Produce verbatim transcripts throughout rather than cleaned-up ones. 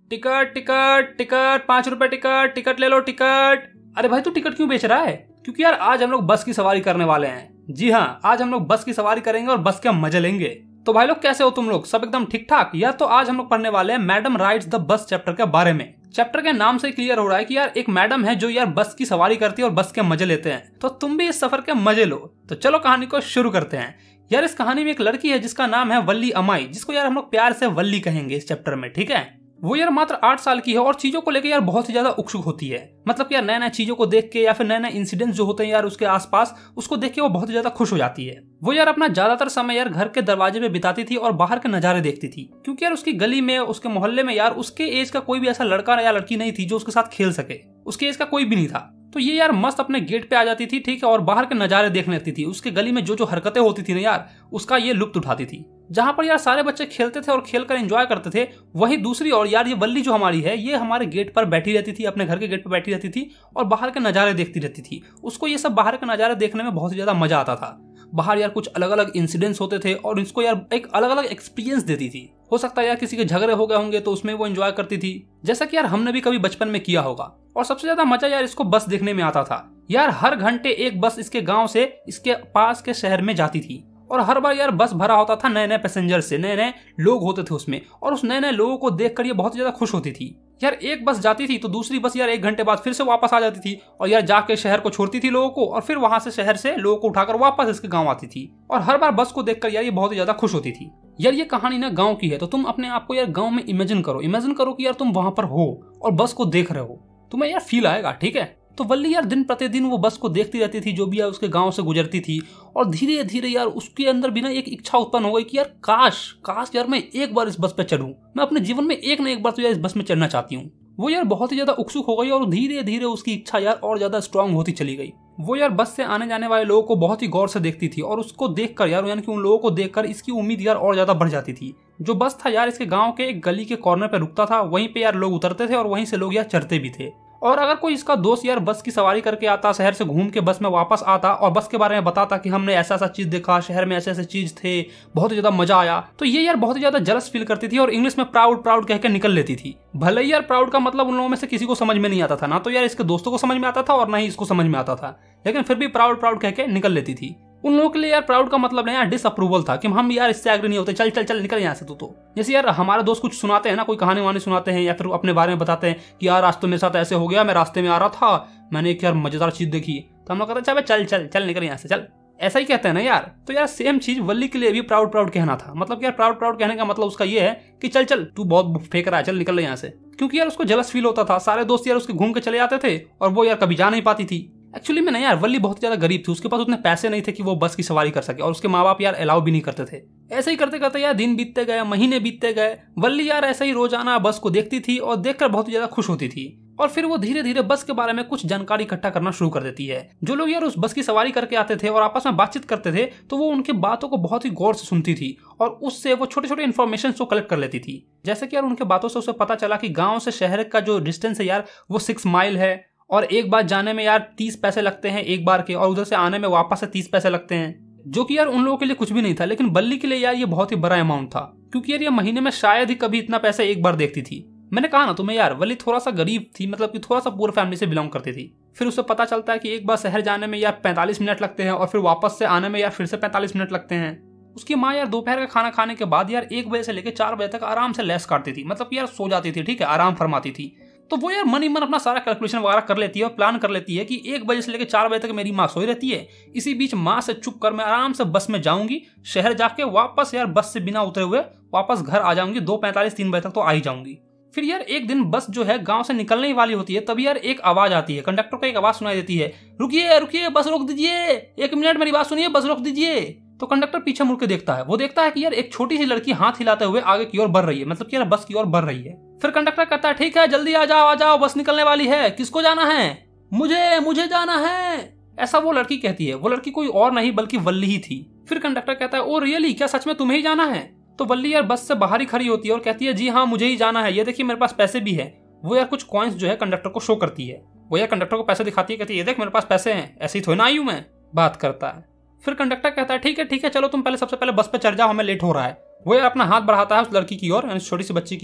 Ticket ticket ticket, पांच रुपए ticket, ticket ले लो टिकट। अरे भाई तू टिकट क्यों बेच रहा है? क्योंकि यार आज हम लोग बस की सवारी करने वाले हैं। जी हाँ, आज हम लोग बस की सवारी करेंगे और बस के मजे लेंगे। तो भाई लोग कैसे हो तुम लोग? सब एकदम ठीक ठाक? यार तो आज हम लोग पढ़ने वाले हैं madam rides the bus chapter के बारे में। चैप्टर के नाम से क्लियर हो रहा है कि यार एक मैडम है जो यार बस की सवारी करती है और बस के मजे लेते हैं। तो तुम भी इस सफर के मजे लो। तो चलो कहानी को शुरू करते हैं। यार इस कहानी में एक लड़की है जिसका नाम है वल्ली अमाई, जिसको यार हम लोग प्यार से वल्ली कहेंगे इस चैप्टर में, ठीक है। वो यार मात्र आठ साल की है और चीजों को लेकर यार बहुत ही ज्यादा उत्सुक होती है। मतलब यार नए नए चीजों को देख के या फिर नए नए इंसिडेंट्स जो होते हैं यार उसके आसपास, उसको देख के वो बहुत ही ज्यादा खुश हो जाती है। वो यार अपना ज्यादातर समय यार घर के दरवाजे पे बिताती थी और बाहर के नजारे देखती थी, क्योंकि यार उसकी गली में, उसके मोहल्ले में यार उसके एज का कोई भी ऐसा लड़का या लड़की नहीं थी जो उसके साथ खेल सके। उसके एज का कोई भी नहीं था। तो ये यार मस्त अपने गेट पे आ जाती थी, ठीक है, और बाहर के नजारे देखने लगती थी। उसके गली में जो जो हरकतें होती थी ना यार, उसका ये लुत्फ उठाती थी। जहां पर यार सारे बच्चे खेलते थे और खेलकर एंजॉय करते थे, वहीं दूसरी ओर यार ये वल्ली जो हमारी है, ये हमारे गेट पर बैठी रहती थी, अपने घर के गेट पर बैठी रहती थी और बाहर के नजारे देखती रहती थी। उसको ये सब बाहर के नजारे देखने में बहुत ही ज्यादा मजा आता था। बाहर यार कुछ अलग अलग इंसिडेंट्स होते थे और इसको यार एक अलग अलग एक्सपीरियंस देती थी। हो सकता है यार किसी के झगड़े हो गए होंगे तो उसमें वो एंजॉय करती थी, जैसा कि यार हमने भी कभी बचपन में किया होगा। और सबसे ज्यादा मजा यार इसको बस देखने में आता था। यार हर घंटे एक बस इसके गांव से इसके पास के शहर में जाती थी और हर बार यार बस भरा होता था नए नए पैसेंजर से, नए नए लोग होते थे उसमें, और उस नए नए लोगों को देखकर ये बहुत ज्यादा खुश होती थी। यार एक बस जाती थी तो दूसरी बस यार एक घंटे बाद फिर से वापस आ जाती थी और यार जाके शहर को छोड़ती थी लोगों को, और फिर वहां से शहर से लोगों को उठाकर वापस इसके गांव आती थी। और हर बार बस को देखकर यार ये बहुत ही ज्यादा खुश होती थी। यार ये कहानी ना गांव की है, तो तुम अपने आप को यार गांव में इमेजिन करो। इमेजिन करो कि यार तुम वहां पर हो और बस को देख रहे हो, तुम्हें यार फील आएगा, ठीक है। तो वल्ली यार दिन प्रतिदिन वो बस को देखती रहती थी जो भी यार उसके गांव से गुजरती थी, और धीरे धीरे यार उसके अंदर भी ना एक इच्छा उत्पन्न हो गई कि यार काश काश यार मैं एक बार इस बस पे चढ़ूं। मैं अपने जीवन में एक ना एक बार तो यार इस बस में चढ़ना चाहती हूँ। वो यार बहुत ही ज्यादा उत्सुक हो गई और धीरे धीरे उसकी इच्छा यार और ज्यादा स्ट्रांग होती चली गई। वो यार बस से आने जाने वाले लोगों को बहुत ही गौर से देखती थी और उसको देखकर यार यानी कि उन लोगों को देखकर इसकी उम्मीद यार और ज्यादा बढ़ जाती थी। जो बस था यार इसके गांव के एक गली के कॉर्नर पे रुकता था, वहीं पे यार लोग उतरते थे और वहीं से लोग यार चढ़ते भी थे। और अगर कोई इसका दोस्त यार बस की सवारी करके आता, शहर से घूम के बस में वापस आता और बस के बारे में बताता कि हमने ऐसा ऐसा चीज देखा, शहर में ऐसे ऐसे चीज थे, बहुत ही ज्यादा मजा आया, तो ये यार बहुत ही ज्यादा जलस फील करती थी और इंग्लिश में प्राउड प्राउड कह के निकल लेती थी। भले ही यार प्राउड का मतलब उन लोगों में से किसी को समझ में नहीं आता था, ना तो यार इसके दोस्तों को समझ में आता था और ना ही इसको समझ में आता था, लेकिन फिर भी प्राउड प्राउड कह के निकल लेती थी। उन लोगों के लिए यार प्राउड का मतलब नहीं यार डिसअप्रूवल था कि हम यार इससे एग्री नहीं होते, चल चल चल निकल यहाँ से तू। तो जैसे यार हमारे दोस्त कुछ सुनाते हैं ना, कोई कहानी वानी सुनाते हैं या फिर अपने बारे में बताते हैं कि यार आज तो मेरे साथ ऐसे हो गया, मैं रास्ते में आ रहा था, मैंने एक यार मजेदार चीज देखी, तो हम लोग कहते हैं चल चल चल निकल यहाँ से चल, ऐसा ही कहते हैं ना यार। तो यार सेम चीज वल्ली के लिए भी प्राउड प्राउड कहना था। मतलब यार प्राउड प्राउड कहने का मतलब उसका ये है कि चल चल तू बहुत फेंक रहा है, चल निकल यहाँ से। क्योंकि यार उसको जलस फील होता था, सारे दोस्त यार उसके घूम के चले जाते थे और वो यार कभी जा नहीं पाती थी। एक्चुअली में नहीं यार, वल्ली बहुत ज्यादा गरीब थी, उसके पास उतने पैसे नहीं थे कि वो बस की सवारी कर सके और उसके माँ बाप यार अलाउ भी नहीं करते थे। ऐसे ही करते करते यार दिन बीतते गए, महीने बीतते गए। वल्ली यार ऐसे ही रोजाना बस को देखती थी और देखकर बहुत ही ज्यादा खुश होती थी। और फिर वो धीरे धीरे बस के बारे में कुछ जानकारी इकट्ठा करना शुरू कर देती है। जो लोग यार उस बस की सवारी करके आते थे और आपस में बातचीत करते थे, तो वो उनकी बातों को बहुत ही गौर से सुनती थी और उससे वो छोटे छोटे इन्फॉर्मेशन को कलेक्ट कर लेती थी। जैसे कि यार उनके बातों से उसे पता चला कि गाँव से शहर का जो डिस्टेंस है यार वो सिक्स माइल है, और एक बार जाने में यार तीस पैसे लगते हैं एक बार के, और उधर से आने में वापस से तीस पैसे लगते हैं, जो कि यार उन लोगों के लिए कुछ भी नहीं था, लेकिन वल्ली के लिए यार ये बहुत ही बड़ा अमाउंट था, क्योंकि यार ये महीने में शायद ही कभी इतना पैसा एक बार देखती थी। मैंने कहा ना तुम्हें यार, वल्ली थोड़ा सा गरीब थी, मतलब कि थोड़ा सा पूर फैमिली से बिलोंग करती थी। फिर उसे पता चलता है कि एक बार शहर जाने में यार पैंतालीस मिनट लगते हैं और फिर वापस से आने में यार फिर से पैंतालीस मिनट लगते हैं। उसकी माँ यार दोपहर का खाना खाने के बाद यार एक बजे से लेकर चार बजे तक आराम से लेस काटती थी, मतलब यार सो जाती थी, ठीक है, आराम फरमाती थी। तो वो यार मन ही मन अपना सारा कैलकुलेशन वगैरह कर लेती है और प्लान कर लेती है कि एक बजे से लेकर चार बजे तक मेरी माँ सोई रहती है, इसी बीच माँ से चुप कर मैं आराम से बस में जाऊंगी, शहर जाके वापस यार बस से बिना उतरे हुए वापस घर आ जाऊंगी, दो पैंतालीस तीन बजे तक तो आ ही जाऊंगी। फिर यार एक दिन बस जो है गांव से निकलने ही वाली होती है, तभी यार एक आवाज आती है, कंडक्टर को एक आवाज सुनाई देती है, रुकिए रुकिए बस रोक दीजिए, एक मिनट मेरी बात सुनिए, बस रोक दीजिए। तो कंडक्टर पीछे मुड़ के देखता है, वो देखता है कि यार एक छोटी सी लड़की हाथ हिलाते हुए आगे की ओर बढ़ रही है, मतलब कि यार बस की ओर बढ़ रही है। फिर कंडक्टर कहता है ठीक है जल्दी आ जाओ आ जाओ, बस निकलने वाली है, किसको जाना है? मुझे मुझे जाना है, ऐसा वो लड़की कहती है। वो लड़की कोई और नहीं बल्कि वल्ली ही थी। फिर कंडक्टर कहता है ओ रियली, क्या सच में तुम्हें ही जाना है? तो वल्ली यार बस से बाहर ही खड़ी होती है और कहती है जी हाँ मुझे ही जाना है, ये देखिए मेरे पास पैसे भी है। वो यार कुछ कॉइन्स जो है कंडक्टर को शो करती है, वो यार कंडक्टर को पैसे दिखाती है, कहती है ये देख मेरे पास पैसे हैं, ऐसे ही थोड़ी ना आई हूं मैं, बात करता है। फिर कंडक्टर कहता है ठीक है ठीक है चलो तुम पहले सबसे पहले बस पे चढ़ जाओ, हमें लेट हो रहा है। वो यार अपना हाथ बढ़ाता है उस लड़की की ओर, यानी छोटी सी बच्ची की ओर,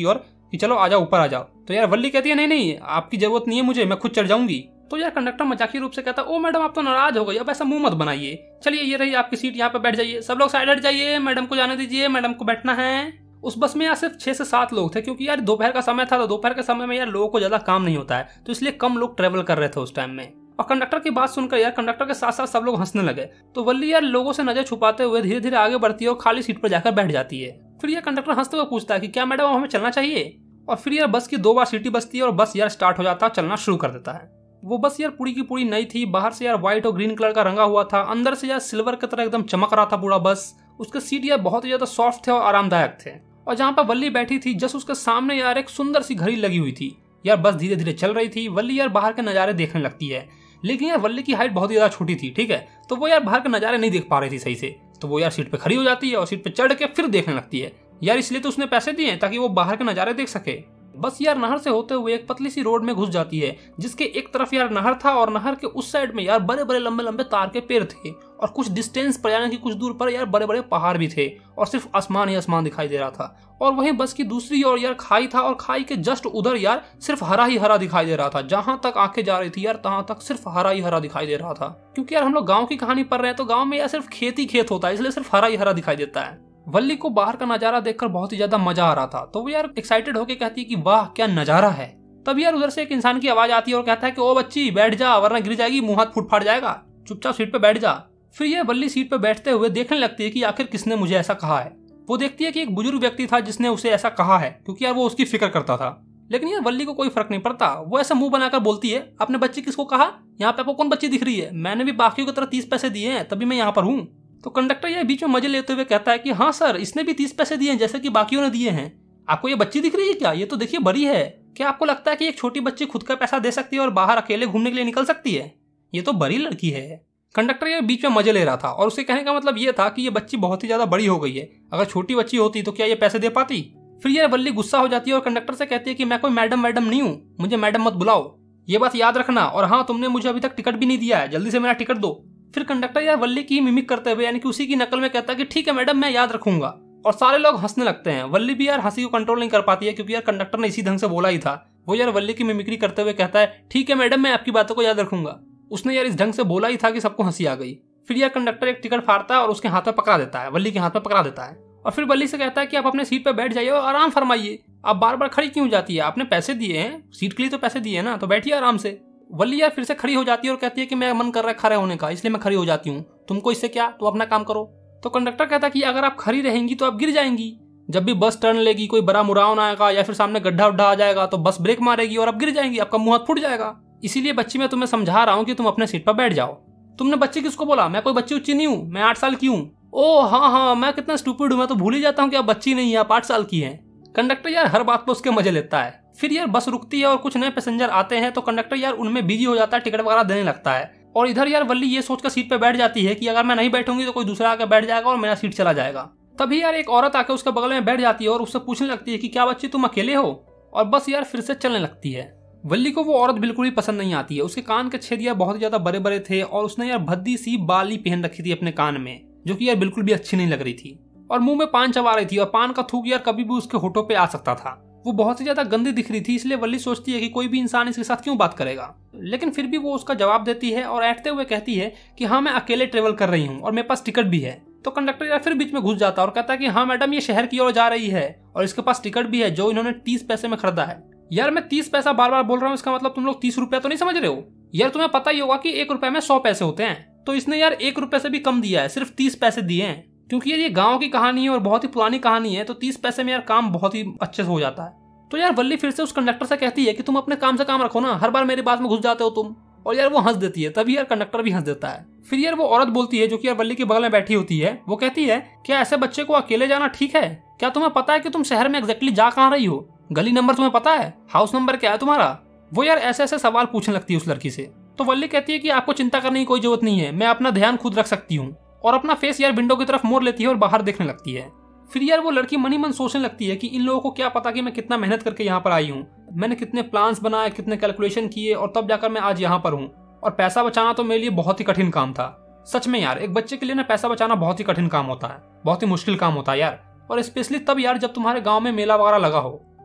कि चलो आ जाओ, ऊपर आ जाओ। तो यार वल्ली कहती है नहीं नहीं आपकी जरूरत नहीं है मुझे, मैं खुद चढ़ जाऊंगी। तो यार कंडक्टर मजाकिया रूप से कहता है ओ मैडम आप तो नाराज हो गई, अब ऐसा मुंह मत बनाइए, चलिए ये रही आपकी सीट, यहाँ पे बैठ जाइए, सब लोग साइड हट जाइए, मैडम को जाने दीजिए, मैडम को बैठना है। उस बस में यार सिर्फ छह से सात लोग थे, क्योंकि यार दोपहर का समय था, तो दोपहर के समय में यार लोगों को ज्यादा काम नहीं होता है, तो इसलिए कम लोग ट्रेवल कर रहे थे उस टाइम में। और कंडक्टर की बात सुनकर यार कंडक्टर के साथ साथ सब लोग हंसने लगे। तो वल्ली यार लोगों से नजर छुपाते हुए धीरे धीरे आगे बढ़ती है और खाली सीट पर जाकर बैठ जाती है। फिर यह कंडक्टर हंसते हुए पूछता है कि क्या मैडम हमें चलना चाहिए। और फिर यार बस की दो बार सीटी बजती है और बस यार स्टार्ट हो जाता है, चलना शुरू कर देता है। वो बस यार पूरी की पूरी नई थी, बाहर से यार व्हाइट और ग्रीन कलर का रंगा हुआ था, अंदर से यार सिल्वर की तरह एकदम चमक रहा था पूरा बस। उसके सीट यार बहुत ही ज्यादा सॉफ्ट थे और आरामदायक थे। और जहाँ पर वल्ली बैठी थी जस्ट उसके सामने यार एक सुंदर सी घड़ी लगी हुई थी। यार बस धीरे धीरे चल रही थी, वल्ली यार बाहर के नजारे देखने लगती है, लेकिन यार वल्ली की हाइट बहुत ही ज्यादा छोटी थी, ठीक है, तो वो यार बाहर के नजारे नहीं देख पा रही थी सही से। तो वो यार सीट पे खड़ी हो जाती है और सीट पे चढ़ के फिर देखने लगती है। यार इसलिए तो उसने पैसे दिए ताकि वो बाहर के नजारे देख सके। बस यार नहर से होते हुए एक पतली सी रोड में घुस जाती है, जिसके एक तरफ यार नहर था और नहर के उस साइड में यार बड़े बड़े लंबे लंबे तार के पेड़ थे, और कुछ डिस्टेंस पर यानी कि कुछ दूर पर यार बड़े बड़े पहाड़ भी थे, और सिर्फ आसमान ही आसमान दिखाई दे रहा था। और वहीं बस की दूसरी ओर यार खाई था, और खाई के जस्ट उधर यार सिर्फ हरा ही हरा दिखाई दे रहा था। जहां तक आंखें जा रही थी यार तहां तक सिर्फ हरा ही हरा दिखाई दे रहा था। क्योंकि यार हम लोग गाँव की कहानी पढ़ रहे हैं, तो गाँव में यार सिर्फ खेत ही खेत होता है, इसलिए सिर्फ हरा ही हरा दिखाई देता है। वल्ली को बाहर का नजारा देखकर बहुत ही ज्यादा मजा आ रहा था, तो वो यार एक्साइटेड होकर कहती है कि वाह क्या नजारा है। तब यार उधर से एक इंसान की आवाज आती है और कहता है कि ओ बच्ची बैठ जा, वरना गिर जाएगी, मुंह हाथ फूट फाट जाएगा, चुपचाप सीट पे बैठ जा। फिर यह वल्ली सीट पे बैठते हुए देखने लगती है कि आखिर किसने मुझे ऐसा कहा है। वो देखती है कि एक बुजुर्ग व्यक्ति था जिसने उसे ऐसा कहा है, क्योंकि यार वो उसकी फिक्र करता था। लेकिन यार वल्ली को कोई फर्क नहीं पड़ता, वो ऐसा मुंह बनाकर बोलती है अपने बच्चे किसको कहा, यहाँ पे आपको कौन बच्ची दिख रही है, मैंने भी बाकियों की तरह तीस पैसे दिए हैं तभी मैं यहाँ पर हूँ। तो कंडक्टर ये बीच में मजे लेते हुए कहता है कि हाँ सर, इसने भी तीस पैसे दिए हैं जैसे कि बाकियों ने दिए हैं। आपको ये बच्ची दिख रही है क्या, ये तो देखिए बड़ी है। क्या आपको लगता है कि एक छोटी बच्ची खुद का पैसा दे सकती है और बाहर अकेले घूमने के लिए निकल सकती है, ये तो बड़ी लड़की है। कंडक्टर ये बीच में मजे ले रहा था, और उसके कहने का मतलब ये था कि ये बच्ची बहुत ही ज्यादा बड़ी हो गई है, अगर छोटी बच्ची होती तो क्या ये पैसे दे पाती। फिर ये वल्ली गुस्सा हो जाती है और कंडक्टर से कहती है कि मैं कोई मैडम मैडम नहीं हूँ, मुझे मैडम मत बुलाओ, ये बात याद रखना। और हाँ, तुमने मुझे अभी तक टिकट भी नहीं दिया है, जल्दी से मेरा टिकट दो। फिर कंडक्टर यार वल्ली की मिमिक करते हुए यानी कि उसी की नकल में कहता है कि ठीक है मैडम, मैं याद रखूंगा। और सारे लोग हंसने लगते हैं। वल्ली भी यार हंसी को कंट्रोल नहीं कर पाती है, क्योंकि यार कंडक्टर ने इसी ढंग से बोला ही था। वो यार वल्ली की मिमिक्री करते हुए कहता है ठीक है मैडम, मैं आपकी बातों को याद रखूंगा। उसने यार इस ढंग से बोला ही था कि सबको हंसी आ गई। फिर यार कंडक्टर एक टिकट फाड़ता है और उसके हाथ में पकड़ा देता है, वल्ली के हाथ में पकड़ा देता है, और फिर वल्ली से कहता है कि आप अपने सीट पर बैठ जाइए और आराम फरमाइए, आप बार बार खड़ी क्यों जाती है, आपने पैसे दिए हैं, सीट के लिए तो पैसे दिए हैं ना, तो बैठिए आराम से। वल्ली यार फिर से खड़ी हो जाती है और कहती है कि मैं मन कर रहा है खड़े होने का, इसलिए मैं खड़ी हो जाती हूँ, तुमको इससे क्या, तो अपना काम करो। तो कंडक्टर कहता है कि अगर आप खड़ी रहेंगी तो आप गिर जाएंगी, जब भी बस टर्न लेगी कोई बड़ा मुड़ान आएगा या फिर सामने गड्ढा उड्ढा आ जाएगा तो बस ब्रेक मारेगी और आप गिर जाएंगी, आपका मुंह हाथ फूट जाएगा। इसीलिए बच्ची मैं तुम्हें समझा रहा हूँ कि तुम अपने सीट पर बैठ जाओ। तुमने बच्ची किसको बोला, मैं कोई बच्ची उच्ची नहीं हूँ, मैं आठ साल की हूँ। ओ हाँ हाँ, मैं कितना स्टूपिड हूँ, मैं तो भूल ही जाता हूँ कि आप बच्ची नहीं है, आप आठ साल की हैं। कंडक्टर यार हर बात पर उसके मजे लेता है। फिर यार बस रुकती है और कुछ नए पैसेंजर आते हैं, तो कंडक्टर यार उनमें बिजी हो जाता है, टिकट वगैरह देने लगता है। और इधर यार वल्ली ये सोचकर सीट पे बैठ जाती है कि अगर मैं नहीं बैठूंगी तो कोई दूसरा आकर बैठ जाएगा और मेरा सीट चला जाएगा। तभी यार एक औरत आकर उसके बगल में बैठ जाती है और उससे पूछने लगती है कि क्या बच्ची तुम अकेले हो, और बस यार फिर से चलने लगती है। वल्ली को वो औरत बिल्कुल भी पसंद नहीं आती है, उसके कान के छेद यार बहुत ज्यादा बड़े बड़े थे और उसने यार भद्दी सी बाली पहन रखी थी अपने कान में, जो कि यार बिल्कुल भी अच्छी नहीं लग रही थी, और मुंह में पान चबा रही थी और पान का थूक यार कभी भी उसके होठों पे आ सकता था। वो बहुत ही ज्यादा गंदी दिख रही थी, इसलिए वल्ली सोचती है कि कोई भी इंसान इसके साथ क्यों बात करेगा, लेकिन फिर भी वो उसका जवाब देती है और ऐठते हुए कहती है कि हाँ मैं अकेले ट्रेवल कर रही हूँ और मेरे पास टिकट भी है। तो कंडक्टर यार फिर बीच में घुस जाता है और कहता है कि हाँ मैडम, ये शहर की ओर जा रही है और इसके पास टिकट भी है जो इन्होंने तीस पैसे में खरीदा है। यार मैं तीस पैसा बार बार बोल रहा हूँ, इसका मतलब तुम लोग तीस रुपया तो नहीं समझ रहे हो। यार तुम्हें पता ही होगा कि एक रुपए में सौ पैसे होते हैं, तो इसने यार एक रुपए से भी कम दिया है, सिर्फ तीस पैसे दिए हैं। क्योंकि यार ये गाँव की कहानी है और बहुत ही पुरानी कहानी है, तो तीस पैसे में यार काम बहुत ही अच्छे से हो जाता है। तो यार वल्ली फिर से उस कंडक्टर से कहती है कि तुम अपने काम से काम रखो ना, हर बार मेरी बात में घुस जाते हो तुम। और यार वो हंस देती है, तभी यार कंडक्टर भी हंस देता है। फिर यार वो औरत बोलती है जो कि यार वल्ली के बगल में बैठी होती है, वो कहती है क्या ऐसे बच्चे को अकेले जाना ठीक है, क्या तुम्हें पता है कि तुम शहर में एग्जैक्टली जा कहाँ रही हो, गली नंबर तुम्हें पता है, हाउस नंबर क्या है तुम्हारा। वो यार ऐसे ऐसे सवाल पूछने लगती है उस लड़की से। तो वल्ली कहती है कि आपको चिंता करने की कोई जरूरत नहीं है, मैं अपना ध्यान खुद रख सकती हूँ, और अपना फेस यार विंडो की तरफ मोड़ लेती है और बाहर देखने लगती है। फिर यार वो लड़की मनी मन सोचने लगती है कि इन लोगों को क्या पता कि मैं कितना मेहनत करके यहाँ पर आई हूँ, मैंने कितने प्लान्स बनाए, कितने कैलकुलेशन किए, और तब जाकर मैं आज यहाँ पर हूँ। और पैसा बचाना तो मेरे लिए बहुत ही कठिन काम था। सच में यार एक बच्चे के लिए ना पैसा बचाना बहुत ही कठिन काम होता है, बहुत ही मुश्किल काम होता है यार। और स्पेशली तब यार जब तुम्हारे गाँव में मेला वगैरह लगा हो।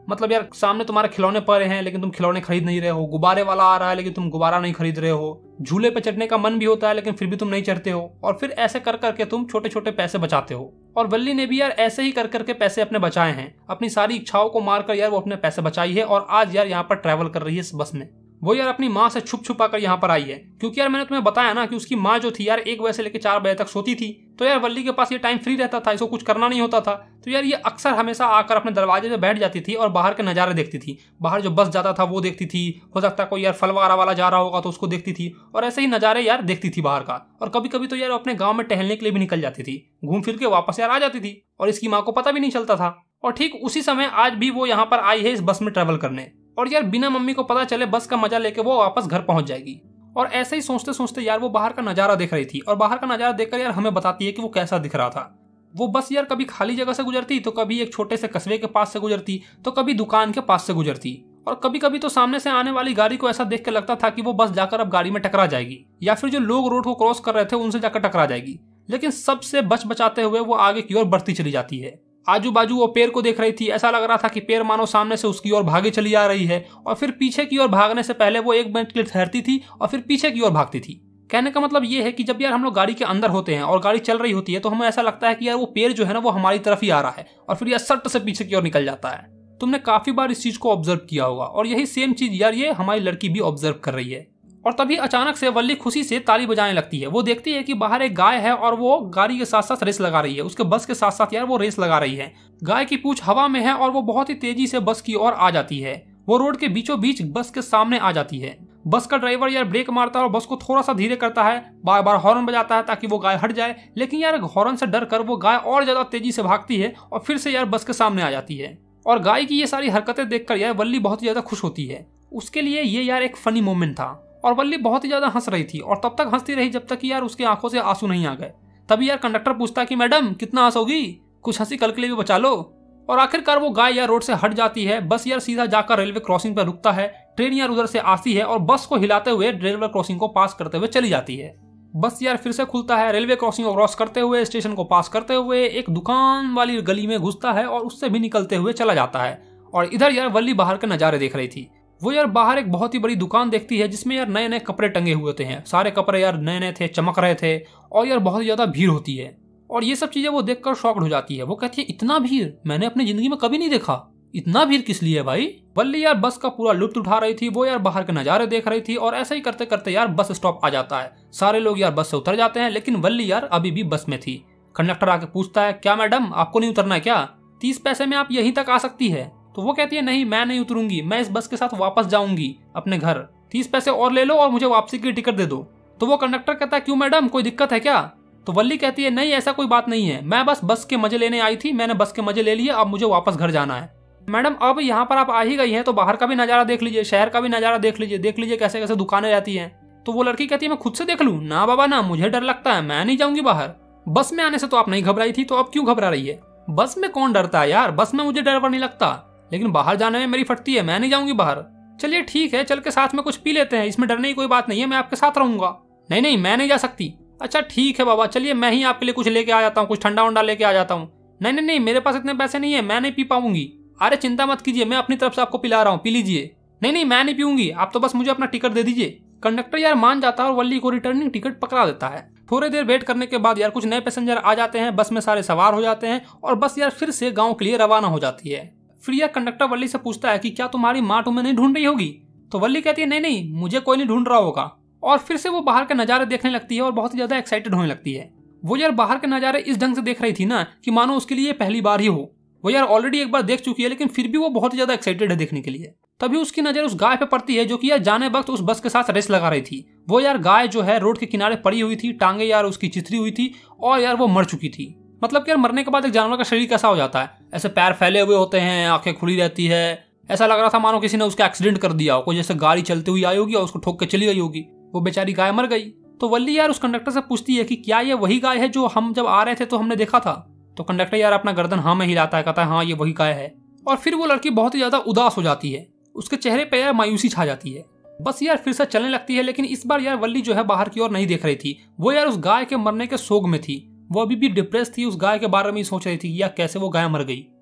मतलब यार सामने तुम्हारे खिलौने पड़े हैं लेकिन तुम खिलौने खरीद नहीं रहे हो, गुब्बारे वाला आ रहा है लेकिन तुम गुब्बारा नहीं खरीद रहे हो, झूले पे चढ़ने का मन भी होता है लेकिन फिर भी तुम नहीं चढ़ते हो, और फिर ऐसे कर करके तुम छोटे छोटे पैसे बचाते हो। और वल्ली ने भी यार ऐसे ही कर करके पैसे अपने बचाए हैं, अपनी सारी इच्छाओं को मारकर यार वो अपने पैसे बचाई है और आज यार यहाँ पर ट्रैवल कर रही है इस बस में। वो यार अपनी माँ से छुप छुपा कर यहाँ पर आई है, क्योंकि यार मैंने तुम्हें बताया ना कि उसकी माँ जो थी यार एक बजे से लेकर चार बजे तक सोती थी, तो यार वल्ली के पास ये टाइम फ्री रहता था, इसको कुछ करना नहीं होता था, तो यार ये अक्सर हमेशा आकर अपने दरवाजे पे बैठ जाती थी और बाहर के नज़ारे देखती थी। बाहर जो बस जाता था वो देखती थी, हो सकता है कोई यार फल वगैरह वाला जा रहा होगा तो उसको देखती थी, और ऐसे ही नज़ारे यार देखती थी बाहर का। और कभी कभी तो यार अपने गाँव में टहलने के लिए भी निकल जाती थी, घूम फिर के वापस यार आ जाती थी और इसकी माँ को पता भी नहीं चलता था। और ठीक उसी समय आज भी वो यहाँ पर आई है इस बस में ट्रैवल करने, और यार बिना मम्मी को पता चले बस का मजा लेके वो वापस घर पहुंच जाएगी। और ऐसे ही सोचते सोचते यार वो बाहर का नज़ारा देख रही थी, और बाहर का नज़ारा देखकर यार हमें बताती है कि वो कैसा दिख रहा था। वो बस यार कभी खाली जगह से गुजरती, तो कभी एक छोटे से कस्बे के पास से गुजरती, तो कभी दुकान के पास से गुजरती, और कभी कभी तो सामने से आने वाली गाड़ी को ऐसा देख के लगता था कि वो बस जाकर अब गाड़ी में टकरा जाएगी, या फिर जो लोग रोड को क्रॉस कर रहे थे उनसे जाकर टकरा जाएगी। लेकिन सबसे बच बचाते हुए वो आगे की ओर बढ़ती चली जाती है। आजू बाजू वो पेड़ को देख रही थी, ऐसा लग रहा था कि पेड़ मानो सामने से उसकी ओर भागे चली आ रही है, और फिर पीछे की ओर भागने से पहले वो एक मिनट के लिए ठहरती थी और फिर पीछे की ओर भागती थी। कहने का मतलब ये है कि जब यार हम लोग गाड़ी के अंदर होते हैं और गाड़ी चल रही होती है तो हमें ऐसा लगता है कि यार वो पेड़ जो है ना वो हमारी तरफ ही आ रहा है, और फिर यार सट से पीछे की ओर निकल जाता है। तुमने काफी बार इस चीज को ऑब्जर्व किया होगा, और यही सेम चीज यार ये हमारी लड़की भी ऑब्जर्व कर रही है। और तभी अचानक से वल्ली खुशी से ताली बजाने लगती है। वो देखती है कि बाहर एक गाय है और वो गाड़ी के साथ साथ रेस लगा रही है, उसके बस के साथ साथ यार वो रेस लगा रही है। गाय की पूंछ हवा में है और वो बहुत ही तेजी से बस की ओर आ जाती है। वो रोड के बीचों बीच बस के सामने आ जाती है। बस का ड्राइवर यार ब्रेक मारता है और बस को थोड़ा सा धीरे करता है, बार बार हॉर्न बजाता है ताकि वो गाय हट जाए, लेकिन यार हॉर्न से डर कर वो गाय और ज्यादा तेजी से भागती है और फिर से यार बस के सामने आ जाती है। और गाय की ये सारी हरकतें देखकर यार वल्ली बहुत ही ज्यादा खुश होती है। उसके लिए ये यार एक फनी मोमेंट था, और वल्ली बहुत ही ज्यादा हंस रही थी, और तब तक हंसती रही जब तक कि यार उसकी आंखों से आंसू नहीं आ गए। तभी यार कंडक्टर पूछता कि मैडम कितना हंसोगी, कुछ हंसी कल के लिए भी बचा लो। और आखिरकार वो गाय यार रोड से हट जाती है। बस यार सीधा जाकर रेलवे क्रॉसिंग पर रुकता है। ट्रेन यार उधर से आती है और बस को हिलाते हुए रेलवे क्रॉसिंग को पास करते हुए चली जाती है। बस यार फिर से खुलता है। रेलवे क्रॉसिंग को क्रॉस करते हुए स्टेशन को पास करते हुए एक दुकान वाली गली में घुसता है और उससे भी निकलते हुए चला जाता है। और इधर यार वल्ली बाहर के नजारे देख रही थी। वो यार बाहर एक बहुत ही बड़ी दुकान देखती है जिसमें यार नए नए कपड़े टंगे हुए थे हैं। सारे कपड़े यार नए नए थे, चमक रहे थे, और यार बहुत ज्यादा भीड़ होती है। और ये सब चीजें वो देखकर शॉक्ड हो जाती है। वो कहती है इतना भीड़ मैंने अपनी जिंदगी में कभी नहीं देखा, इतना भीड़ किस लिए भाई। वल्ली यार बस का पूरा लुत्फ उठा रही थी। वो यार बाहर के नजारे देख रही थी और ऐसे ही करते करते यार बस स्टॉप आ जाता है। सारे लोग यार बस से उतर जाते हैं, लेकिन वल्ली यार अभी भी बस में थी। कंडक्टर आके पूछता है क्या मैडम आपको नहीं उतरना है क्या, तीस पैसे में आप यहीं तक आ सकती है। तो वो कहती है नहीं मैं नहीं उतरूंगी, मैं इस बस के साथ वापस जाऊंगी अपने घर, तीस पैसे और ले लो और मुझे वापसी की टिकट दे दो। तो वो कंडक्टर कहता है क्यों मैडम कोई दिक्कत है क्या। तो वल्ली कहती है नहीं ऐसा कोई बात नहीं है, मैं बस बस के मजे लेने आई थी, मैंने बस के मजे ले लिए, अब मुझे वापस घर जाना है। मैडम अब यहाँ पर आप आ ही गई हैं तो बाहर का भी नजारा देख लीजिए, शहर का भी नजारा देख लीजिए, देख लीजिए कैसे कैसे दुकानें रहती हैं। तो वो लड़की कहती है मैं खुद से देख लूँ। ना बाबा ना, मुझे डर लगता है, मैं नहीं जाऊंगी बाहर। बस में आने से तो आप नहीं घबराई थी, तो अब क्यों घबरा रही है। बस में कौन डरता है यार, बस में मुझे डर नहीं लगता, लेकिन बाहर जाने में मेरी फटती है, मैं नहीं जाऊंगी बाहर। चलिए ठीक है चल के साथ में कुछ पी लेते हैं, इसमें डरने की कोई बात नहीं है, मैं आपके साथ रहूंगा। नहीं नहीं मैं नहीं जा सकती। अच्छा ठीक है बाबा चलिए मैं ही आपके लिए कुछ लेके आ जाता हूँ, कुछ ठंडा वंडा लेके आ जाता हूँ। नहीं नहीं नहीं मेरे पास इतने पैसे नहीं है, मैं नहीं पी पाऊंगी। अरे चिंता मत कीजिए, मैं अपनी तरफ से आपको पिला रहा हूँ, पी लीजिए। नहीं नहीं मैं नहीं पीऊंगी, आप तो बस मुझे अपना टिकट दे दीजिए। कंडक्टर यार मान जाता है और वल्ली को रिटर्निंग टिकट पकड़ा देता है। थोड़ी देर वेट करने के बाद यार कुछ नए पैसेंजर आ जाते हैं, बस में सारे सवार हो जाते हैं और बस यार फिर से गाँव के लिए रवाना हो जाती है। फिर यार कंडक्टर वल्ली से पूछता है कि क्या तुम्हारी माँ तुम्हें नहीं ढूंढ रही होगी। तो वल्ली कहती है नहीं नहीं मुझे कोई नहीं ढूंढ रहा होगा। और फिर से वो बाहर के नज़ारे देखने लगती है और बहुत ही ज्यादा एक्साइटेड होने लगती है। वो यार बाहर के नज़ारे इस ढंग से देख रही थी ना कि मानो उसके लिए पहली बार ही हो। वो यार ऑलरेडी एक बार देख चुकी है, लेकिन फिर भी वो बहुत ही ज्यादा एक्साइटेड है देखने के लिए। तभी उसकी नजर उस गाय पे पड़ती है जो कि यार जाने वक्त उस बस के साथ रेस लगा रही थी। वो यार गाय जो है रोड के किनारे पड़ी हुई थी, टांगे यार उसकी चिथरी हुई थी और यार वो मर चुकी थी। मतलब कि यार मरने के बाद एक जानवर का शरीर कैसा हो जाता है, ऐसे पैर फैले हुए होते हैं, आंखें खुली रहती है, ऐसा लग रहा था मानो किसी ने उसका एक्सीडेंट कर दिया हो, कोई जैसे गाड़ी चलती हुई आई होगी और उसको ठोक के चली गई होगी। वो बेचारी गाय मर गई। तो वल्ली यार उस कंडक्टर से पूछती है कि क्या ये वही गाय है जो हम जब आ रहे थे तो हमने देखा था। तो कंडक्टर यार अपना गर्दन हाँ में हिलाता है, कहता है हाँ ये वही गाय है। और फिर वो लड़की बहुत ही ज्यादा उदास हो जाती है, उसके चेहरे पे यार मायूसी छा जाती है। बस यार फिर से चलने लगती है, लेकिन इस बार यार वल्ली जो है बाहर की ओर नहीं देख रही थी। वो यार उस गाय के मरने के शोक में थी। वो अभी भी डिप्रेस थी, उस गाय के बारे में ही सोच रही थी या कैसे वो गाय मर गई।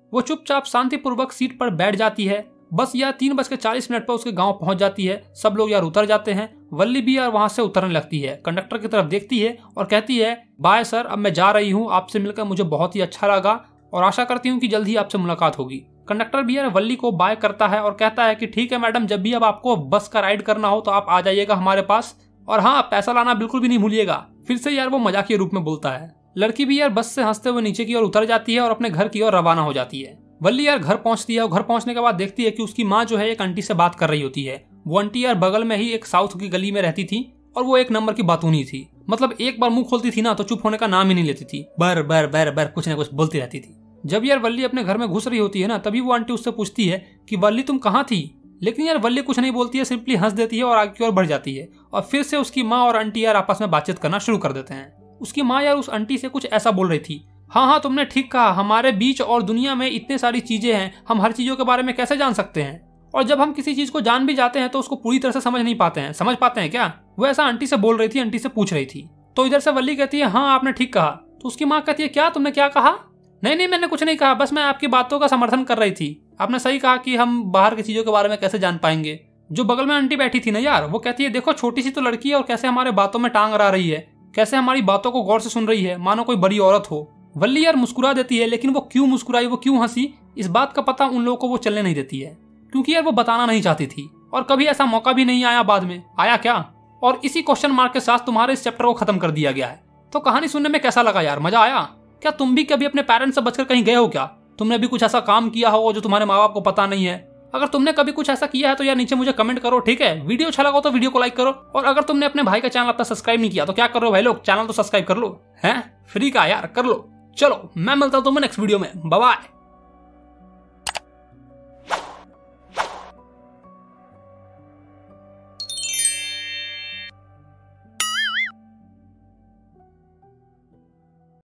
वो चुपचाप शांतिपूर्वक सीट पर बैठ जाती है। बस यार तीन बज के चालीस मिनट पर उसके गांव पहुंच जाती है। सब लोग यार उतर जाते हैं। वल्ली भी यार वहां से उतरने लगती है, कंडक्टर की तरफ देखती है और कहती है बाय सर, अब मैं जा रही हूँ, आपसे मिलकर मुझे बहुत ही अच्छा लगा और आशा करती हूँ कि जल्द ही आपसे मुलाकात होगी। कंडक्टर भी यार वल्ली को बाय करता है और कहता है कि ठीक है मैडम, जब भी अब आपको बस का राइड करना हो तो आप आ जाइएगा हमारे पास, और हाँ पैसा लाना बिल्कुल भी नहीं भूलिएगा। फिर से यार वो मजाकिया रूप में बोलता है। लड़की भी यार बस से हंसते हुए नीचे की ओर उतर जाती है और अपने घर की ओर रवाना हो जाती है। वल्ली यार घर पहुंचती है और घर पहुंचने के बाद देखती है कि उसकी माँ जो है एक आंटी से बात कर रही होती है। वो आंटी यार बगल में ही एक साउथ की गली में रहती थी और वो एक नंबर की बातूनी थी। मतलब एक बार मुंह खोलती थी ना तो चुप होने का नाम ही नहीं लेती थी, बर बर बर बर कुछ ना कुछ बोलती रहती थी। जब यार वल्ली अपने घर में घुस रही होती है ना, तभी वो आंटी उससे पूछती है कि वल्ली तुम कहाँ थी, लेकिन यार वल्ली कुछ नहीं बोलती है, सिंपली हंस देती है और आगे की ओर बढ़ जाती है। और फिर से उसकी माँ और आंटी यार आपस में बातचीत करना शुरू कर देते हैं। उसकी माँ यार उस आंटी से कुछ ऐसा बोल रही थी, हाँ हाँ तुमने ठीक कहा, हमारे बीच और दुनिया में इतने सारी चीजें हैं, हम हर चीजों के बारे में कैसे जान सकते हैं, और जब हम किसी चीज को जान भी जाते हैं तो उसको पूरी तरह से समझ नहीं पाते हैं, समझ पाते हैं क्या। वो ऐसा आंटी से बोल रही थी, आंटी से पूछ रही थी। तो इधर से वल्ली कहती है हाँ आपने ठीक कहा। तो उसकी माँ कहती है क्या, तुमने क्या कहा। नहीं नहीं मैंने कुछ नहीं कहा, बस मैं आपकी बातों का समर्थन कर रही थी। आपने सही कहा कि हम बाहर की चीजों के बारे में कैसे जान पाएंगे। जो बगल में आंटी बैठी थी ना यार, वो कहती है देखो छोटी सी तो लड़की है और कैसे हमारे बातों में टांग अड़ा रही है, कैसे हमारी बातों को गौर से सुन रही है, मानो कोई बड़ी औरत हो। वल्ली यार मुस्कुरा देती है, लेकिन वो क्यों मुस्कुराई, वो क्यों हंसी, इस बात का पता उन लोगों को वो चलने नहीं देती है, क्योंकि यार वो बताना नहीं चाहती थी और कभी ऐसा मौका भी नहीं आया। बाद में आया क्या। और इसी क्वेश्चन मार्क के साथ तुम्हारे इस चैप्टर को खत्म कर दिया गया है। तो कहानी सुनने में कैसा लगा यार, मजा आया क्या। तुम भी कभी अपने पेरेंट्स से बचकर कहीं गए हो क्या, तुमने भी कुछ ऐसा काम किया हो जो तुम्हारे माँ बाप को पता नहीं है। अगर तुमने कभी कुछ ऐसा किया है तो यार नीचे मुझे कमेंट करो, ठीक है। वीडियो अच्छा लगा तो वीडियो को लाइक करो, और अगर तुमने अपने भाई का चैनल अब तक सब्सक्राइब नहीं किया तो क्या कर रहे हो भाई लोग, चैनल तो सब्सक्राइब कर लो, हैं फ्री का यार, कर लो। चलो मैं मिलता हूं तुम्हें नेक्स्ट वीडियो में, बाय बाय।